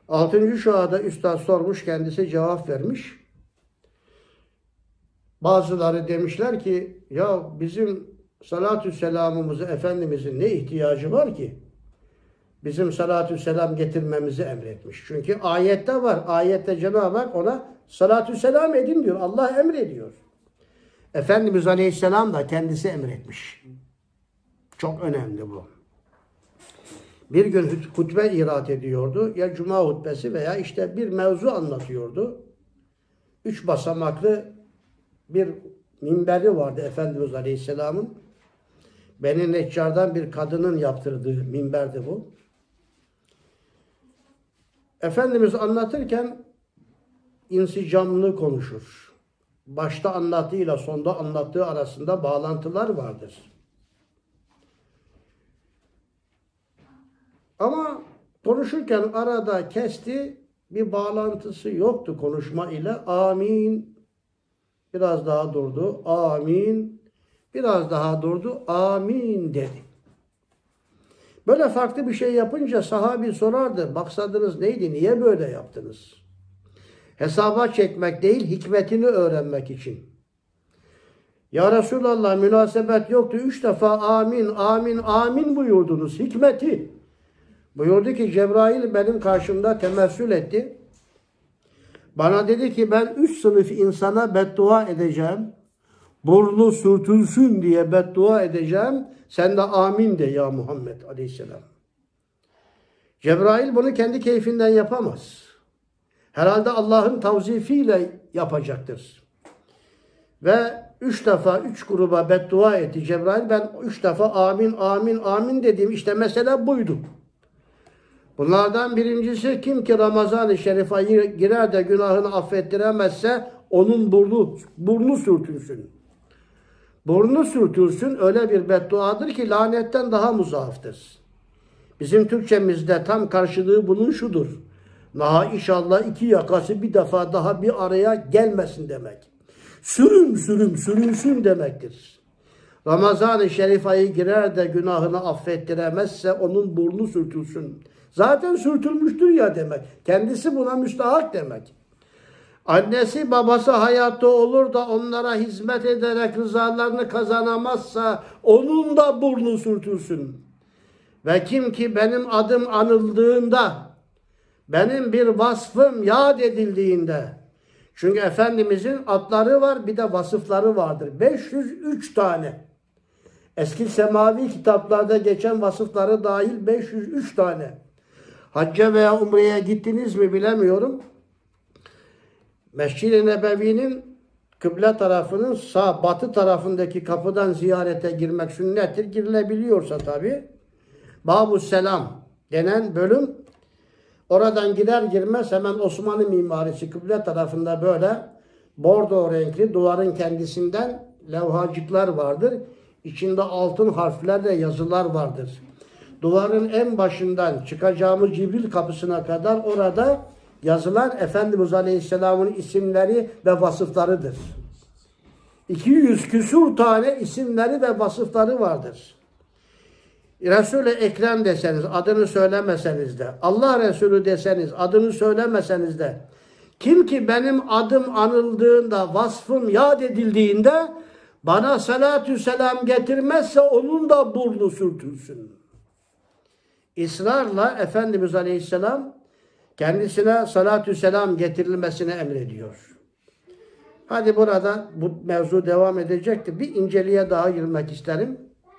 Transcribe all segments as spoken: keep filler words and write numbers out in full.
Altıncı şuada üstad sormuş, kendisi cevap vermiş. Bazıları demişler ki ya bizim salatü selamımızı Efendimizin ne ihtiyacı var ki? Bizim salatü selam getirmemizi emretmiş. Çünkü ayette var. Ayette Cenab-ı Hak ona salatü selam edin diyor. Allah emrediyor. Efendimiz Aleyhisselam da kendisi emretmiş. Çok önemli bu. Bir gün hutbe irat ediyordu. Ya cuma hutbesi veya işte bir mevzu anlatıyordu. Üç basamaklı bir minberi vardı Efendimiz Aleyhisselam'ın. Beni Neccar'dan bir kadının yaptırdığı minberdi bu. Efendimiz anlatırken insicamlı konuşur. Başta anlattığıyla sonda anlattığı arasında bağlantılar vardır. Ama konuşurken arada kesti, bir bağlantısı yoktu konuşma ile. Amin. Biraz daha durdu. Amin. Biraz daha durdu. Amin dedi. Böyle farklı bir şey yapınca sahabi sorardı. Maksadınız neydi? Niye böyle yaptınız? Hesaba çekmek değil, hikmetini öğrenmek için. Ya Resulallah, münasebet yoktu. Üç defa amin, amin, amin buyurdunuz. Hikmeti. Buyurdu ki Cebrail benim karşımda temessül etti. Bana dedi ki ben üç sınıf insana beddua edeceğim. Burnu sürtülsün diye beddua edeceğim. Sen de amin de ya Muhammed Aleyhisselam. Cebrail bunu kendi keyfinden yapamaz. Herhalde Allah'ın tavzifiyle yapacaktır. Ve üç defa üç gruba beddua etti Cebrail. Ben üç defa amin, amin, amin dediğim işte mesele buydu. Bunlardan birincisi kim ki Ramazan-ı Şerif'e girer de günahını affettiremezse onun burnu, burnu sürtülsün. Burnu sürtülsün öyle bir bedduadır ki lanetten daha muzafftır. Bizim Türkçemizde tam karşılığı bunun şudur. Naha inşallah iki yakası bir defa daha bir araya gelmesin demek. Sürüm sürüm sürünsün demektir. Ramazan-ı Şerif ayı girer de günahını affettiremezse onun burnu sürtülsün. Zaten sürtülmüştür ya demek. Kendisi buna müstahak demek. Annesi babası hayatta olur da onlara hizmet ederek rızalarını kazanamazsa onun da burnu sürtülsün. Ve kim ki benim adım anıldığında, benim bir vasfım yad edildiğinde, çünkü Efendimizin adları var bir de vasıfları vardır. beş yüz üç tane. Eski semavi kitaplarda geçen vasıfları dahil beş yüz üç tane. Hacca veya umreye gittiniz mi bilemiyorum. Mescid-i Nebevi'nin kıble tarafının sağ batı tarafındaki kapıdan ziyarete girmek sünnettir. Girilebiliyorsa tabi. Bab-ı Selam denen bölüm, oradan gider girmez hemen Osmanlı mimarisi kıble tarafında böyle bordo renkli duvarın kendisinden levhacıklar vardır. İçinde altın harflerle yazılar vardır. Duvarın en başından çıkacağımız Cibril kapısına kadar orada yazılan Efendimiz Aleyhisselam'ın isimleri ve vasıflarıdır. iki yüz küsur tane isimleri ve vasıfları vardır. Resul-i Ekrem deseniz, adını söylemeseniz de, Allah Resulü deseniz, adını söylemeseniz de, kim ki benim adım anıldığında, vasfım yad edildiğinde, bana salatü selam getirmezse onun da burnu sürtülsün. İsrarla Efendimiz Aleyhisselam kendisine salatü selam getirilmesini emrediyor. Hadi burada bu mevzu devam edecektir. Bir inceliğe daha girmek isterim.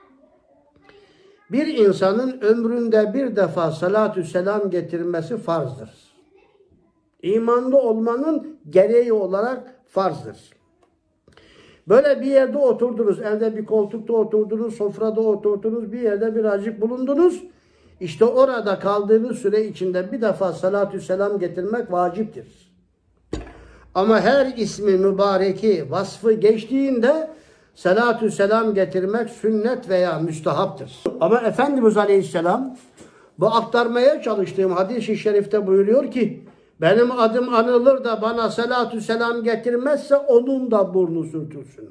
Bir insanın ömründe bir defa salatü selam getirmesi farzdır. İmanlı olmanın gereği olarak farzdır. Böyle bir yerde oturdunuz, evde bir koltukta oturdunuz, sofrada oturdunuz, bir yerde birazcık bulundunuz. İşte orada kaldığınız süre içinde bir defa salatü selam getirmek vaciptir. Ama her ismi mübareki, vasfı geçtiğinde salatü selam getirmek sünnet veya müstehaptır. Ama Efendimiz Aleyhisselam bu aktarmaya çalıştığım hadis-i şerifte buyuruyor ki benim adım anılır da bana salatü selam getirmezse onun da burnu sürtülsün.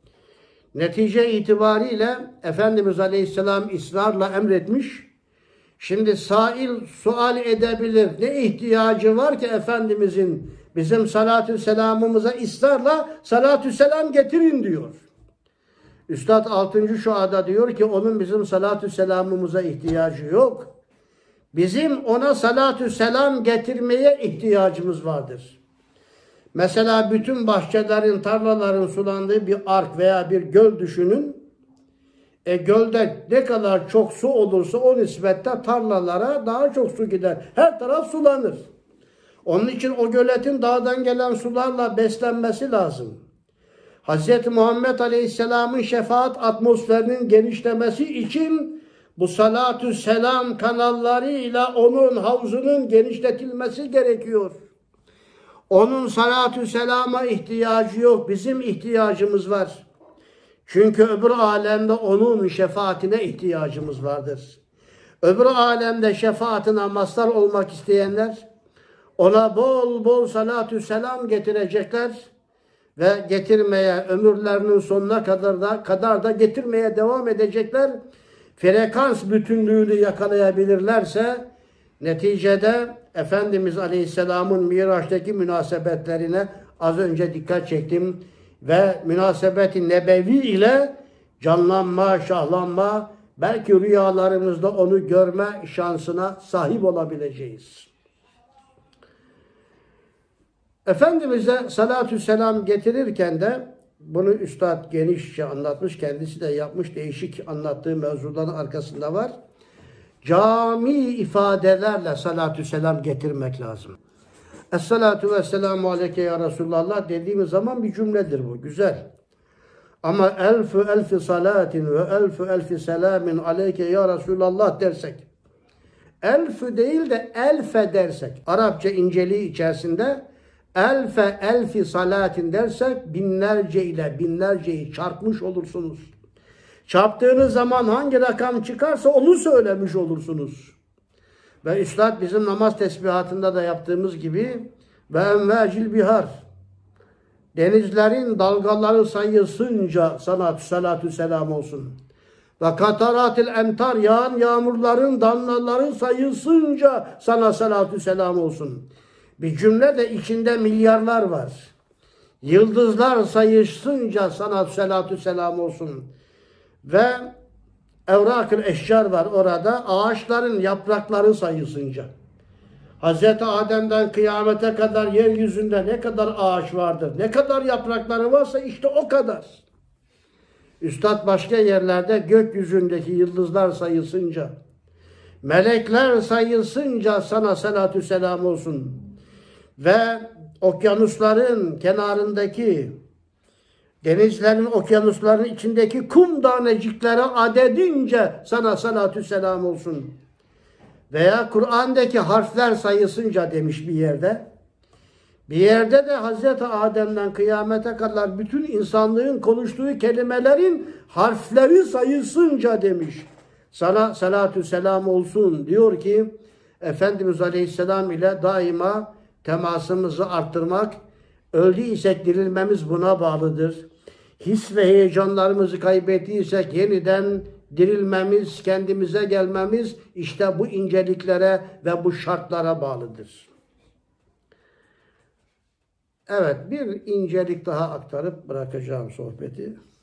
Netice itibariyle Efendimiz Aleyhisselam ısrarla emretmiş. Şimdi sail sual edebilir. Ne ihtiyacı var ki Efendimizin bizim salatü selamımıza ısrarla salatü selam getirin diyor. Üstad altıncı şuada diyor ki onun bizim salatü selamımıza ihtiyacı yok. Bizim ona salatü selam getirmeye ihtiyacımız vardır. Mesela bütün bahçelerin, tarlaların sulandığı bir ark veya bir göl düşünün. E gölde ne kadar çok su olursa o nispetle tarlalara daha çok su gider. Her taraf sulanır. Onun için o göletin dağdan gelen sularla beslenmesi lazım. Hazreti Muhammed Aleyhisselam'ın şefaat atmosferinin genişlemesi için bu salatü selam kanallarıyla onun havzunun genişletilmesi gerekiyor. Onun salatü selama ihtiyacı yok. Bizim ihtiyacımız var. Çünkü öbür alemde onun şefaatine ihtiyacımız vardır. Öbür alemde şefaatine mazhar olmak isteyenler ona bol bol salatü selam getirecekler ve getirmeye ömürlerinin sonuna kadar da kadar da getirmeye devam edecekler. Frekans bütünlüğünü yakalayabilirlerse neticede Efendimiz Aleyhisselam'ın Miraç'taki münasebetlerine az önce dikkat çektim ve münasebeti nebevi ile canlanma, şahlanma, belki rüyalarımızda onu görme şansına sahip olabileceğiz. Efendimiz'e salatü selam getirirken de bunu Üstad genişçe anlatmış, kendisi de yapmış, değişik anlattığı mevzuların arkasında var. Cami ifadelerle salatü selam getirmek lazım. Es-salatu vesselamu aleyke ya Resulallah dediğimiz zaman bir cümledir bu. Güzel. Ama elfü elfi salatin ve elfü elfi selamin aleyke ya Resulallah dersek, elfü değil de elfe dersek, Arapça inceliği içerisinde elfe elfi salatin dersek binlerce ile binlerceyi çarpmış olursunuz. Çarptığınız zaman hangi rakam çıkarsa onu söylemiş olursunuz. Ve Üstad bizim namaz tesbihatında da yaptığımız gibi ve envecil bihar, denizlerin dalgaları sayısınca sana salatü selam olsun. Ve kataratil emtar, yağan yağmurların damlaları sayısınca sana salatü selam olsun. Bir cümle de içinde milyarlar var. Yıldızlar sayısınca sana salatü selam olsun. Ve evrakül eşcar var orada. Ağaçların yaprakları sayısınca. Hazreti Adem'den kıyamete kadar yeryüzünde ne kadar ağaç vardır, ne kadar yaprakları varsa işte o kadar. Üstad başka yerlerde gökyüzündeki yıldızlar sayısınca, melekler sayısınca sana salatü selam olsun. Ve okyanusların kenarındaki, denizlerin, okyanusların içindeki kum tanecikleri adedince sana salatü selam olsun. Veya Kur'an'daki harfler sayısınca demiş bir yerde. Bir yerde de Hazreti Adem'den kıyamete kadar bütün insanlığın konuştuğu kelimelerin harfleri sayısınca demiş. Sana salatü selam olsun diyor ki Efendimiz Aleyhisselam ile daima temasımızı arttırmak, öldüysek dirilmemiz buna bağlıdır. His ve heyecanlarımızı kaybettiysek yeniden dirilmemiz, kendimize gelmemiz işte bu inceliklere ve bu şartlara bağlıdır. Evet, bir incelik daha aktarıp bırakacağım sohbeti.